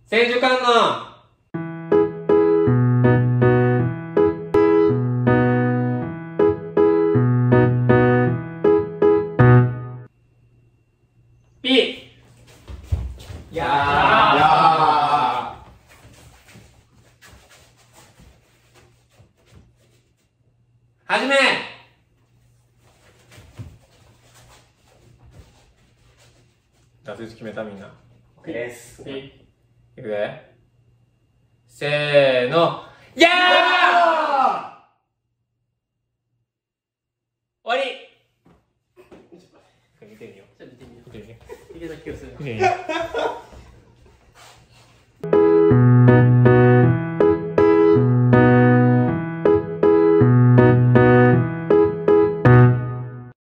千手観音。P。やー。はじめ。出す位置決めたみんな。 OK です。 いくで。せーの。やー。終わり。見てみよう。 じゃあ見てみよ見てみよう。いけた気がするな。 う。見てみよう。